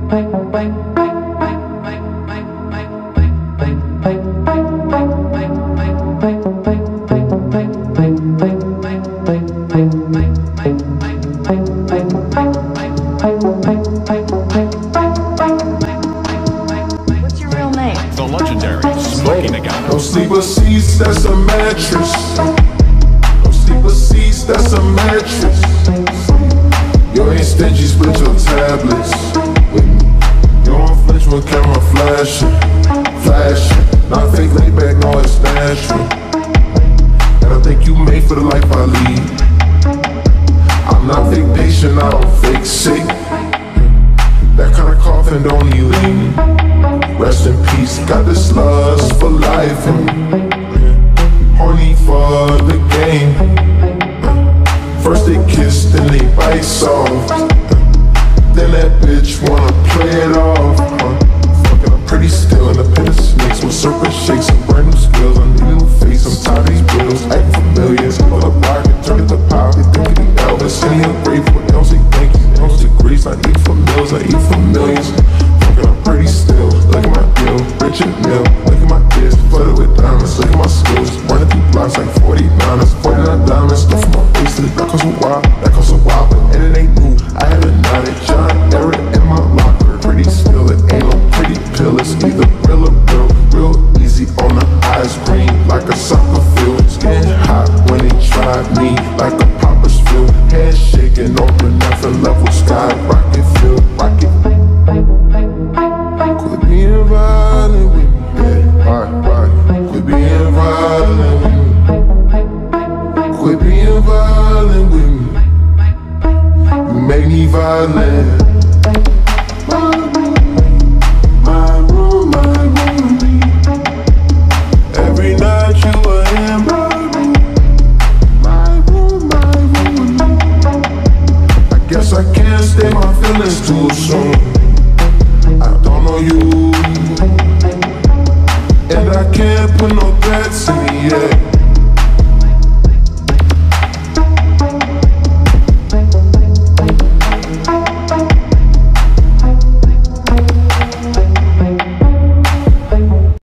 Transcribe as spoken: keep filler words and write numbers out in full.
What's your real name? The legendary Smoking Gun. No sleeper seats, that's a mattress. No sleeper seats, that's a mattress. You ain't stingy, split your tablets with me. You don't flinch when camera flashing, flashing. Not fake laid back, no, it's natural. And I think you made for the life I lead. I'm not fake patient, I don't fake sick. That kind of coffin don't need lean. Rest in peace, got this lust for life. Horny for the game. First they kiss, then they bite soft. Then that bitch wanna play it off. Fucking I'm pretty still in the pit of snakes with serpent shakes and brand new skills. I need a new face, I'm tired of these bills. Acting familiar, pull up rocket, turn it to power. They think of the Elvis, and he ungrateful. They don't say thank you, they don't say grace. I eat for meals, I eat for millions. Fucking I'm pretty still, look at my bill, rich and mill. Look at my disc, flooded with diamonds. Look at my skills, running through blocks like forty-niners. forty-nine diamonds, stuff from my bracelet. That costs a while, that costs a while, but and it ain't new. I had a knot at John Eric in my locker. Pretty still, it ain't no pretty pill. It's either real or real, real easy on the eyes, green like a soccer field. It's getting hot when they try me, like a popper's field. Head shaking on the nothing level, sky rocket field, rocket. Quit being violent with me, yeah, right, right. Quit being violent with me. Quit being violent with me. You make me violent. My room, my room, my room. Every night you were in my room. My room, my room. I guess I can't stay my feelings too soon. I don't know you, and I can't put no threats in the air.